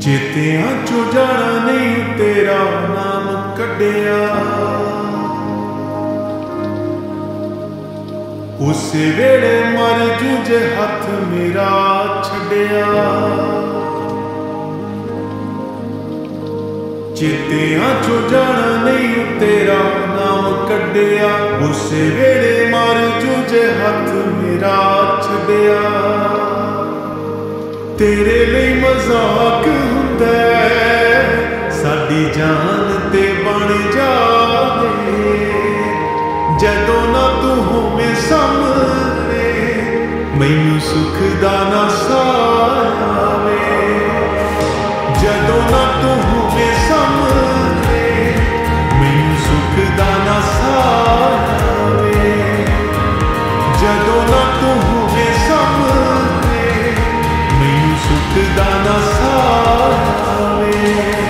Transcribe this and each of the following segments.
ਚੇਤਿਆਂ ਚੋਂ ਜਾਣਾ ਨਹੀਂ ਤੇਰਾ ਨਾਮ ਕੱਢਿਆ, ਉਸੇ ਵੇਲੇ ਮਰ ਜੂ ਜੇ ਹੱਥ ਮੇਰਾ ਛੱਡਿਆ। ਚੇਤਿਆਂ ਚੋਂ ਜਾਣਾ ਨਹੀਂ ਤੇਰਾ ਨਾਮ ਕੱਢਿਆ, ਉਸੇ ਵੇਲੇ ਮਰ ਜੂ ਜੇ ਹੱਥ ਮੇਰਾ ਛੱਡਿਆ। ਤੇਰੇ ਲਈ ਮਜ਼ਾਕ ਹੁੰਦਾ ਸਾਡੀ ਜਾਨ ਤੇ ਬਣ ਜਾਵੇ, ਜਦੋਂ ਨਾ ਤੂੰ ਹੋਵੇਂ ਸਾਹਮਣੇ ਮੈਨੂੰ ਸੁੱਖ ਦਾ ਨਾ ਸਾਹ ਆਵੇ। ਜਦੋਂ ਨਾ ਤੂੰ ਹੋਵੇਂ ਸਾਹਮਣੇ ਮੈਨੂੰ ਸੁੱਖ ਦਾ ਨਾ ਸਾਹ ਆਵੇ। ਜਦੋਂ ਨਾ ਤੂੰ ਹੋਵੇਂ ਸਾਹਮਣੇ ਮੈਨੂੰ ਸੁੱਖ ਦਾ ਨਾ ਸਾਹ ਆਵੇ।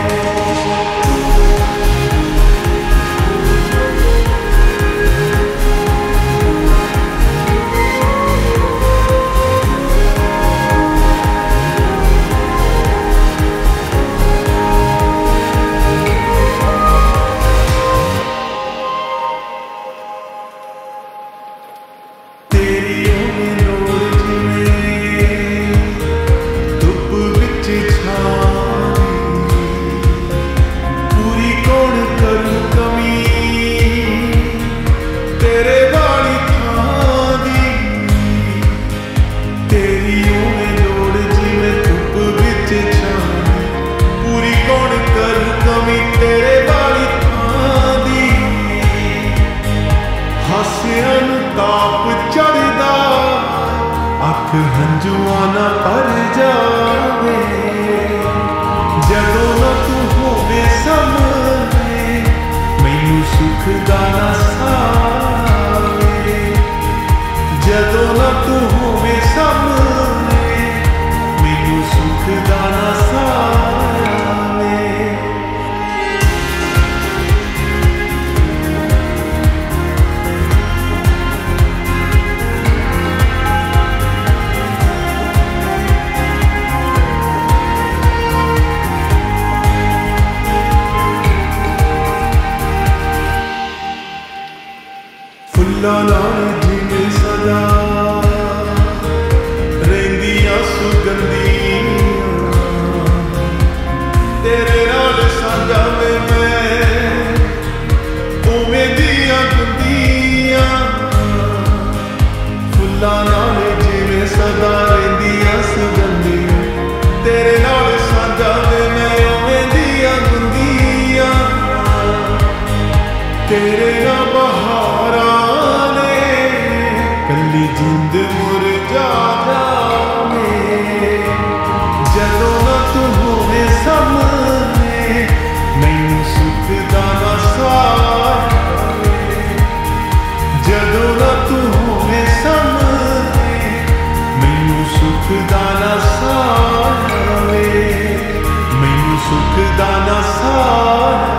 ਹੰਝੂਆਂ ਨਾ ਭਰ ਜਾਵੇ, ਜਦੋਂ ਨਾ ਤੂੰ ਹੋਵੇਂ ਸਾਹਮਣੇ ਮੈਨੂੰ ਸੁੱਖ ਦਾ ਨਾ ਸਾਹ ਆਵੇ। ਜਦੋਂ ਨਾ ਤੂੰ ਹੋਵੇਂ ਸਾਹਮਣੇ ਮੈਨੂੰ ਸੁੱਖ ਦਾ ਨਾ ਸਾਹ ਆਵੇ। ਫੁੱਲਾਂ ਨਾਲ ਜਿਵੇਂ ਸਦਾ ਰਹਿੰਦੀਆਂ ਸੁਗੰਧੀਆਂ, ਤੇਰੇ ਨਾਲ ਸਾਂਝਾ ਵੇ ਮੈਂ ਉਵੇਂ ਦੀਆਂ ਗੁੰਦੀਆਂ। ਫੁੱਲਾਂ ਨਾਲ ਜਿਵੇਂ ਸਦਾ ਰਹਿੰਦੀਆਂ ਸੁਗੰਧੀਆਂ, ਤੇਰੇ ਨਾਲ ਸਾਂਝਾ ਵੇ ਮੈਂ ਉਵੇਂ ਦੀਆਂ ਗੁੰਦੀਆਂ। ਤੇਰੇ ਨਾਲ ਬਹਾਰਾਂ ਕੱਲੀ ਜਿੰਦ ਮੁਰਝਾ ਜਾਵੇ, ਜਦੋਂ ਨਾ ਤੂੰ ਹੋਵੇਂ ਸਾਹਮਣੇ ਮੈਨੂੰ ਸੁੱਖ ਦਾ ਨਾ ਸਾਹ ਆਵੇ। ਜਦੋਂ ਨਾ ਤੂੰ ਹੋਵੇਂ ਸਾਹਮਣੇ ਮੈਨੂੰ ਸੁੱਖ ਦਾ ਨਾ ਸਾਹ ਆਵੇ, ਮੈਨੂੰ ਸੁੱਖ ਦਾ ਨਾ ਸਾਹ